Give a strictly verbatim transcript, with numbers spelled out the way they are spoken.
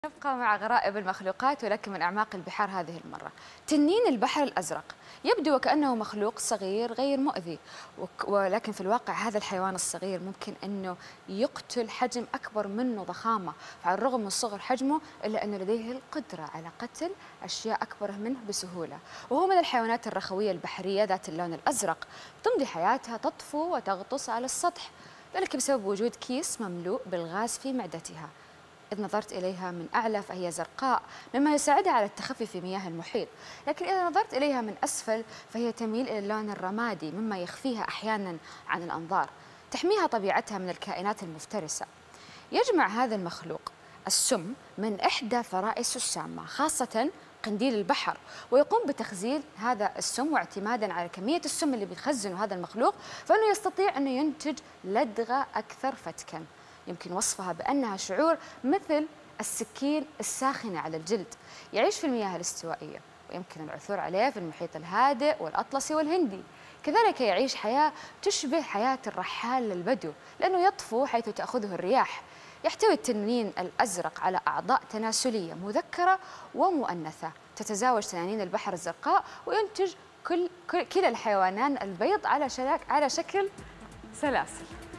نبقى مع غرائب المخلوقات ولكن من أعماق البحار هذه المرة. تنين البحر الأزرق يبدو وكأنه مخلوق صغير غير مؤذي، ولكن في الواقع هذا الحيوان الصغير ممكن أنه يقتل حجم أكبر منه ضخامة، فعلى الرغم من صغر حجمه إلا أنه لديه القدرة على قتل أشياء أكبر منه بسهولة. وهو من الحيوانات الرخوية البحرية ذات اللون الأزرق، تمضي حياتها تطفو وتغطس على السطح، ذلك بسبب وجود كيس مملوء بالغاز في معدتها. إذا نظرت إليها من أعلى فهي زرقاء مما يساعدها على التخفي في مياه المحيط، لكن إذا نظرت إليها من أسفل فهي تميل إلى اللون الرمادي مما يخفيها أحيانا عن الأنظار. تحميها طبيعتها من الكائنات المفترسة. يجمع هذا المخلوق السم من إحدى فرائسه السامة خاصة قنديل البحر، ويقوم بتخزين هذا السم، واعتمادا على كمية السم اللي بيخزنه هذا المخلوق فإنه يستطيع أنه ينتج لدغة أكثر فتكا. يمكن وصفها بأنها شعور مثل السكين الساخنة على الجلد. يعيش في المياه الاستوائية ويمكن العثور عليه في المحيط الهادئ والأطلسي والهندي. كذلك يعيش حياة تشبه حياة الرحال للبدو لأنه يطفو حيث تأخذه الرياح. يحتوي التنين الأزرق على أعضاء تناسلية مذكرة ومؤنثة تتزاوج تنانين البحر الزرقاء، وينتج كل كلا الحيوانان البيض على على شكل سلاسل.